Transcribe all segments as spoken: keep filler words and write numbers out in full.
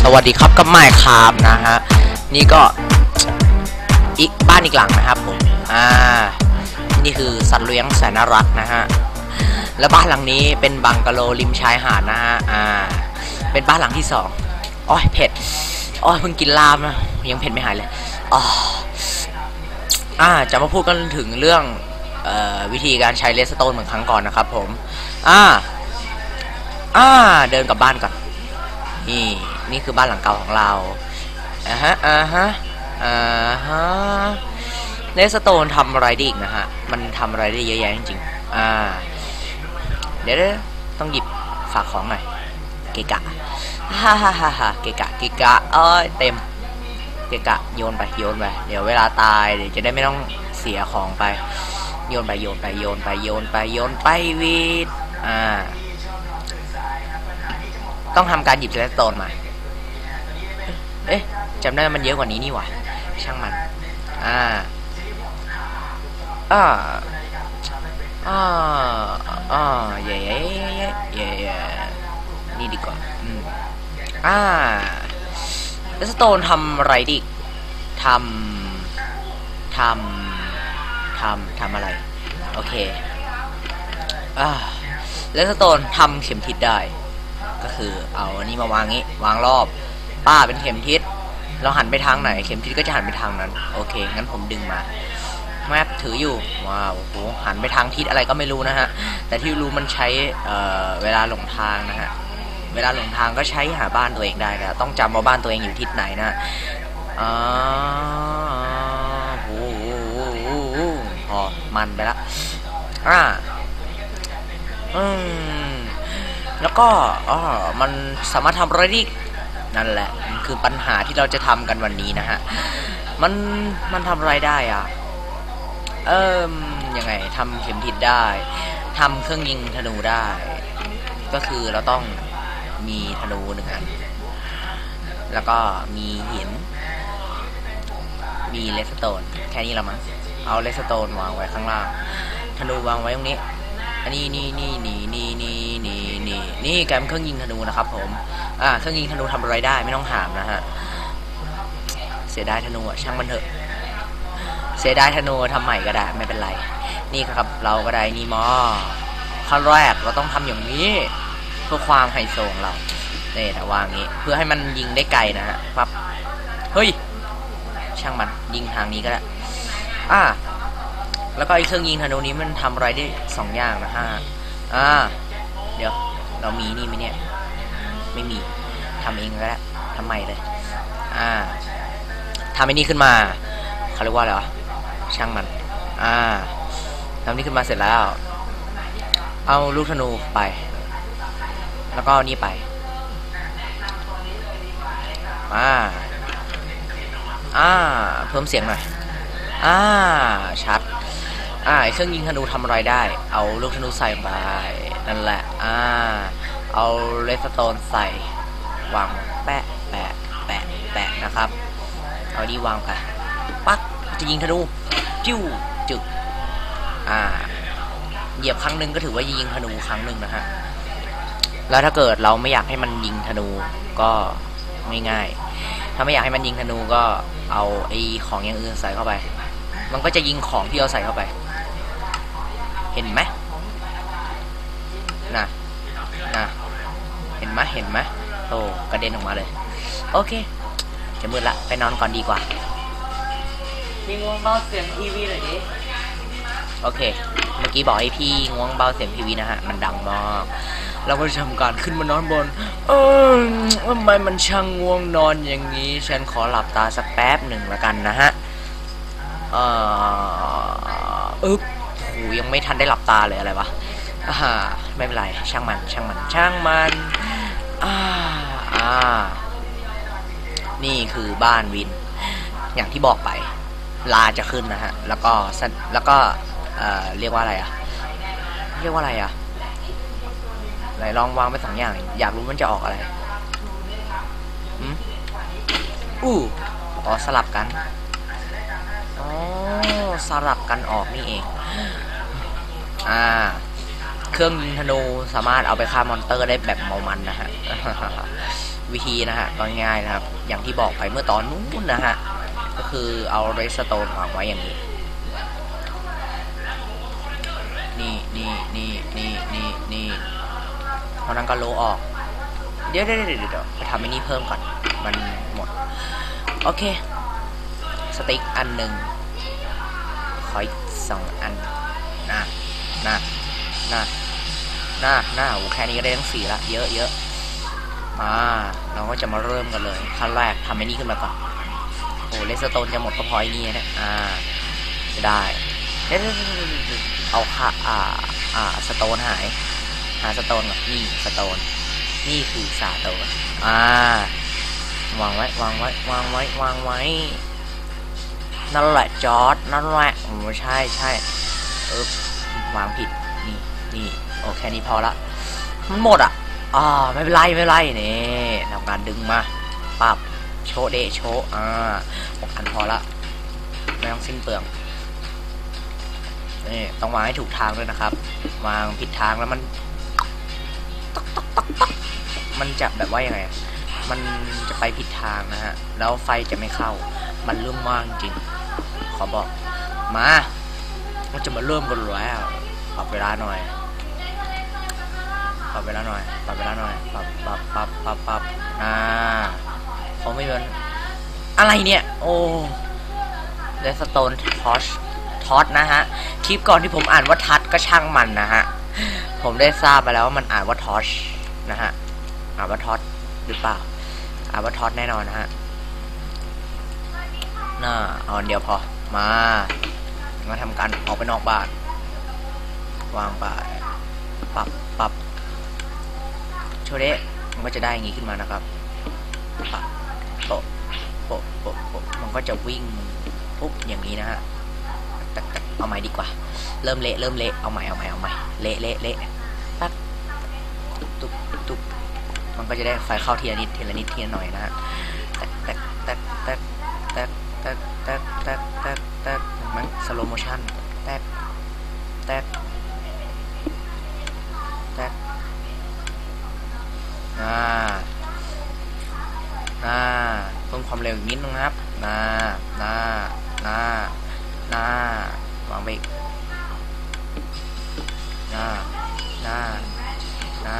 สวัสดีครับกับไมค์ครับนะฮะนี่ก็อีกบ้านอีกหลังนะครับผมอ่านี่คือสัตว์เลี้ยงแสนน่ารักนะฮะและบ้านหลังนี้เป็นบังกะโลริมชายหาดนะฮะอ่าเป็นบ้านหลังที่สองอ๋อเผ็ดอ๋อเพิ่งกินลาบนะยังเผ็ดไม่หายเลยอ๋ออ่าจะมาพูดกันถึงเรื่องเอ่อวิธีการใช้เลสโตนเหมือนครั้งก่อนนะครับผมอ่าอ่าเดินกลับบ้านก่อนนี่นี่คือบ้านหลังเก่าของเราอ่าฮะอ่าฮะอ่าฮะเลสโตนทำอะไรได้อีกนะฮะมันทำอะไรได้เยอะแยะจริงๆอ่าเดี๋ยวต้องหยิบฝากของหน่อยเกะกะฮ่าฮ่าฮ่าฮ่าเกะกะเกะกะเอ้ยเต็มเกะกะโยนไปโยนไปเดี๋ยวเวลาตายเดี๋ยวจะได้ไม่ต้องเสียของไปโยนไปโยนไปโยนไปโยนไปโยนไปวีดอ่าต้องทำการหยิบเลสโตนมาเอ๊ะจำได้มันเยอะกว่านี้นี่หว่าช่างมันอ่าอ่าอ่าอ่าเย่เย่เย่เย่นี่ดีกว่าอืมอ่าเลสโตนทำอะไรดิทำทำทำทำอะไรโอเคอ่าเลสโตนทำเข็มทิศได้ก็คือเอาอันนี้มาวางงี้วางรอบป้าเป็นเข็มทิศเราหันไปทางไหนเข็มทิศก็จะหันไปทางนั้นโอเคงั้นผมดึงมาแมปถืออยู่ว้าวโหหันไปทางทิศอะไรก็ไม่รู้นะฮะแต่ที่รู้มันใช้เอ่อเวลาหลงทางนะฮะเวลาหลงทางก็ใช้หาบ้านตัวเองได้นะต้องจำว่าบ้านตัวเองอยู่ทิศไหนนะอ๋อโอ้โหพอมันไปละอ่าอืมแล้วก็อ๋อมันสามารถทำอะไรได้นั่นแหละมันคือปัญหาที่เราจะทำกันวันนี้นะฮะมันมันทำอะไรได้อ่ะเอิ่มยังไงทำเข็มทิศได้ทำเครื่องยิงธนูได้ก็คือเราต้องมีธนูหนึ่งอันแล้วก็มีหินมีเลสโตนแค่นี้ละมั้งเอาเลสโตนวางไว้ข้างล่างธนูวางไว้ตรงนี้อันนี้นี่นี่นี่นี่นี่นี่นี่นี่แกมเครื่องยิงธนูนะครับผมอ่าเครื่องยิงธนูทำอะไรได้ไม่ต้องถามนะฮะเสียดายธนูอ่ะช่างมันเถอะเสียดายธนูทำใหม่ก็ได้ไม่เป็นไรนี่ครับเราก็ได้นี่มอขั้นแรกเราต้องทำอย่างนี้เพื่อความไฮโซของเราเนี่แต่วางงี้เพื่อให้มันยิงได้ไกลนะฮะปั๊บเฮ้ยช่างมันยิงทางนี้ก็ได้อ่าแล้วก็ไอ้เครื่องยิงธนูนี้มันทำอะไรได้สองอย่างนะฮะอ่าเดี๋ยวเรามีนี่ไหมเนี่ยไม่มีทำเองก็ได้ทำใหม่เลยอ่าทำไอ้นี่ขึ้นมาเขาเรียกว่าอะไรวะช่างมันอ่าทำนี่ขึ้นมาเสร็จแล้วเอาลูกธนูไปแล้วก็นี่ไปอ่าอ่าเพิ่มเสียงหน่อยอ่าชัดอ่าเครื่องยิงธนูทำอะไรได้เอาลูกธนูใส่ไปนั่นแหละอ่าเอาเลสโตนใส่วางแปะแปะแปะแปะนะครับเอาดีวางไปปักจะยิงธนูจิ้วจึกอ่าเหยียบครั้งหนึ่งก็ถือว่ายิงธนูครั้งหนึ่งนะฮะแล้วถ้าเกิดเราไม่อยากให้มันยิงธนูก็ง่ายๆถ้าไม่อยากให้มันยิงธนูก็เอาไอ้ของอย่างอื่นใส่เข้าไปมันก็จะยิงของที่เราใส่เข้าไปเห็นไหมน่ะน่ะเห็นไหมเห็นไหมโอ้กระเด็นออกมาเลยโอเคจะมืดละไปนอนก่อนดีกว่าพี่ง่วงเบาเสียงทีวีหน่อยดิโอเคเมื่อกี้บอกให้พี่ง่วงเบาเสียงทีวีนะฮะมันดังมากเราก็จะทำการขึ้นมานอนบนเออทำไมมันช่างง่วงนอนอย่างนี้ฉันขอหลับตาสักแป๊บหนึ่งละกันนะฮะเอออึ๊บโหยังไม่ทันได้หลับตาเลยอะไรวะอ่าไม่เป็นไรช่างมันช่างมันช่างมันอ่าอ่านี่คือบ้านวินอย่างที่บอกไปลาจะขึ้นนะฮะแล้วก็แล้วก็เอ่อเรียกว่าอะไรอ่ะเรียกว่าอะไรอ่ะไหนลองวางไปสองอย่างอยากรู้มันจะออกอะไรอืมอู้อ๋อสลับกันอ๋อสลับกันออกนี่เองอ่าเครื่องยิงธนูสามารถเอาไปฆ่ามอนเตอร์ได้แบบเมามันนะฮะวิธีนะฮะก็ง่ายๆนะครับอย่างที่บอกไปเมื่อตอนนู้นนะฮะก็คือเอาเรสโตนวางไว้อย่างนี้นี่นี่นี่นี่นี่นี่เพราะนั้นก็โลออกเดี๋ยวเดี๋ยวเดี๋ยวเดี๋ยวไปทำไอ้นี่เพิ่มก่อนมันหมดโอเคสติ๊กอันหนึ่งขออีกสองอันนะนะนะนะนะโอ้แค่นี้ก็ได้ทั้งสี่ละเยอะเยอะมาเราก็จะมาเริ่มกันเลยขั้นแรกทำไอ้นี่ขึ้นมาก่อนโอ้เลสโตนจะหมดก็พอไอ้นี่นะอ่าจะได้เอาค่ะอ่าอ่าสโตนหายหาสโตนก่อนนี่สโตนนี่คือสาโตนอ่าวางไว้วางไว้วางไว้วางไว้นั่นแหละจอร์ดนั่นแหละโอ้ใช่ใช่เออวางผิดนี่นี่โอเคนี้พอละมันหมดอ่ะอ่าไม่เป็นไรไม่เป็นไรนี่ทำการดึงมาปับโชเดโชอ่าหกอันพอละไม่ต้องสิ้นเปลืองนี่ต้องวางให้ถูกทางด้วยนะครับวางผิดทางแล้วมันมันจะแบบว่ายังไงมันจะไปผิดทางนะฮะแล้วไฟจะไม่เข้ามันเรื่องมากจริงขอบอกมามันจะมาเริ่มกันแล้วปรับเวลาหน่อยปรับเวลาหน่อยปรับเวลาหน่อยปรับปรับปรับปรับปรับอ่าเขาไม่เป็นอะไรเนี่ยโอ้เดสโตนทอชทอชนะฮะคลิปก่อนที่ผมอ่านว่าทัชก็ช่างมันนะฮะผมได้ทราบไปแล้วว่ามันอ่านว่าทอชนะฮะอ่านว่าทอชหรือเปล่าอ่านว่าทอชแน่นอนนะฮะน่าเอาเดียวพอมามาทำการออกไปนอกบ้านวางไปปรับปรับโชเดะมันก็จะได้อย่างนี้ขึ้นมานะครับปรับโปะโปะโปะโปะมันก็จะวิ่งปุ๊บอย่างนี้นะฮะแต่เอาใหม่ดีกว่าเริ่มเละเริ่มเละเอาใหม่เอาใหม่เอาใหม่เละเละเละปั๊บตุ๊บตุ๊บมันก็จะได้ไฟเข้าทีละนิดทีละนิดทีละหน่อยนะฮะแตกแตกแตกแตกแตกแตกแตกแตกแตกมันสโลโมชั่นแตกแตกแตกอ่าอ่าเพิ่มความเร็วอีกนิดนึงนะครับน่าน่าน่าน่าวางไปน่าน่าน่า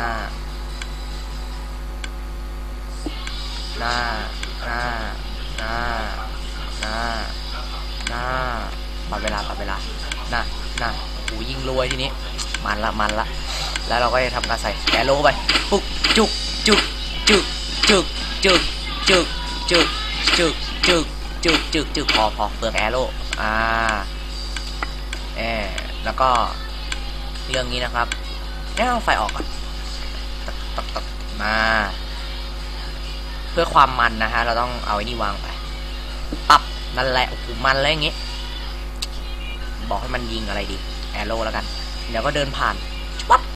น่าน่าน่าน่าน่าปรับเวลาปรับเวลาน่าน่าโอ้ยิงรวยทีนี้มันละมันละแล้วเราก็จะทำการใส่แกโลไปปุ๊กจุกจุกจุกจุกจุกจุกจุกจุกจุกจุกจุกจุกพอพอเปลืองแอโร่อ่าเออแล้วก็เรื่องนี้นะครับเนี่ยเอาไฟออกก่อนตักตักตักมาเพื่อความมันนะฮะเราต้องเอาไอ้นี่วางไปปับนั่นแหละโอ้โหมันแล้วอย่างงี้บอกให้มันยิงอะไรดีแอโร่แล้วกันเดี๋ยวก็เดินผ่านปั๊บ